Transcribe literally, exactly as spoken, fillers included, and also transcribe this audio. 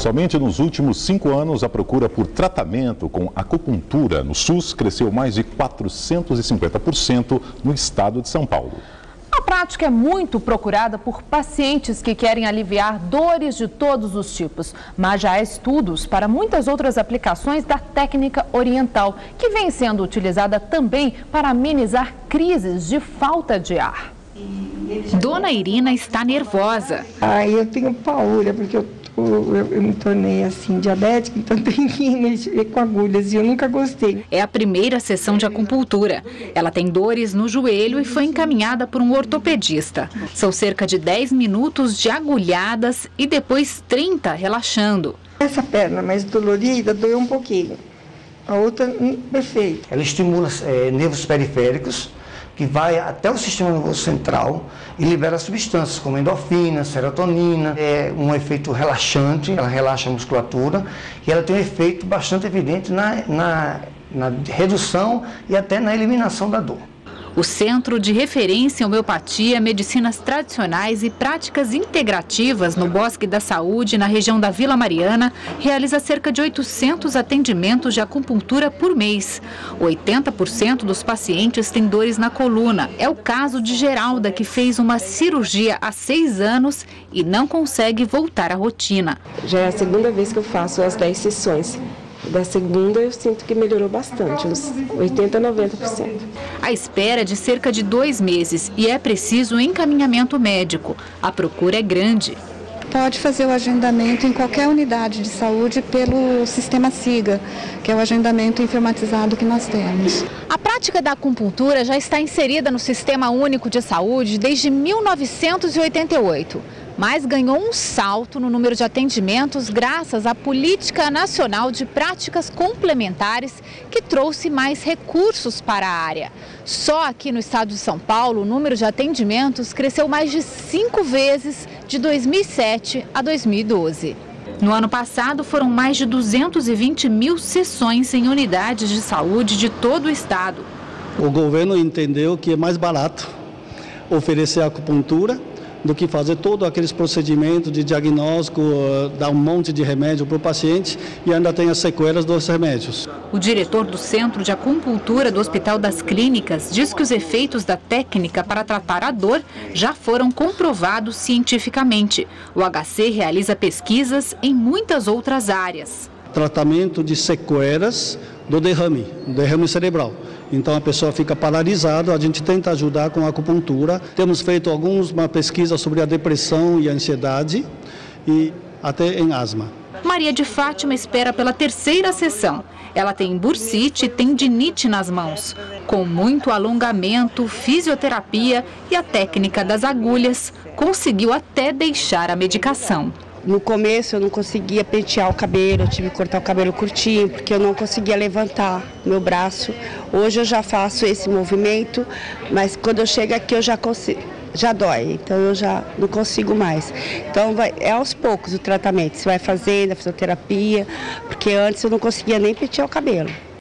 Somente nos últimos cinco anos, a procura por tratamento com acupuntura no SUS cresceu mais de quatrocentos e cinquenta por cento no estado de São Paulo. A prática é muito procurada por pacientes que querem aliviar dores de todos os tipos, mas já há estudos para muitas outras aplicações da técnica oriental, que vem sendo utilizada também para amenizar crises de falta de ar. Dona Irina está nervosa. Ai, eu tenho paura, porque eu, eu, eu me tornei assim diabética, então tenho que mexer com agulhas e eu nunca gostei. É a primeira sessão de acupuntura. Ela tem dores no joelho e foi encaminhada por um ortopedista. São cerca de dez minutos de agulhadas e depois trinta relaxando. Essa perna mais dolorida doeu um pouquinho, a outra perfeita. Ela estimula é, nervos periféricos, que vai até o sistema nervoso central e libera substâncias como endorfina, serotonina. É um efeito relaxante, ela relaxa a musculatura e ela tem um efeito bastante evidente na, na, na redução e até na eliminação da dor. O Centro de Referência em Homeopatia, Medicinas Tradicionais e Práticas Integrativas no Bosque da Saúde, na região da Vila Mariana, realiza cerca de oitocentos atendimentos de acupuntura por mês. oitenta por cento dos pacientes têm dores na coluna. É o caso de Geralda, que fez uma cirurgia há seis anos e não consegue voltar à rotina. Já é a segunda vez que eu faço as dez sessões. Da segunda eu sinto que melhorou bastante, uns oitenta, noventa por cento. A espera é de cerca de dois meses e é preciso encaminhamento médico. A procura é grande. Pode fazer o agendamento em qualquer unidade de saúde pelo sistema SIGA, que é o agendamento informatizado que nós temos. A prática da acupuntura já está inserida no Sistema Único de Saúde desde mil novecentos e oitenta e oito. Mas ganhou um salto no número de atendimentos graças à Política Nacional de Práticas Complementares, que trouxe mais recursos para a área. Só aqui no estado de São Paulo, o número de atendimentos cresceu mais de cinco vezes de dois mil e sete a dois mil e doze. No ano passado, foram mais de duzentos e vinte mil sessões em unidades de saúde de todo o estado. O governo entendeu que é mais barato oferecer acupuntura do que fazer todos aqueles procedimentos de diagnóstico, dar um monte de remédio para o paciente e ainda tem as sequelas dos remédios. O diretor do Centro de Acupuntura do Hospital das Clínicas diz que os efeitos da técnica para tratar a dor já foram comprovados cientificamente. O H C realiza pesquisas em muitas outras áreas. Tratamento de sequelas do derrame, derrame cerebral. Então a pessoa fica paralisada, a gente tenta ajudar com a acupuntura. Temos feito alguma pesquisa sobre a depressão e a ansiedade e até em asma. Maria de Fátima espera pela terceira sessão. Ela tem bursite e tendinite nas mãos. Com muito alongamento, fisioterapia e a técnica das agulhas, conseguiu até deixar a medicação. No começo eu não conseguia pentear o cabelo, eu tive que cortar o cabelo curtinho, porque eu não conseguia levantar meu braço. Hoje eu já faço esse movimento, mas quando eu chego aqui eu já consigo, já dói, então eu já não consigo mais. Então vai, é aos poucos o tratamento, você vai fazendo a fisioterapia, porque antes eu não conseguia nem pentear o cabelo.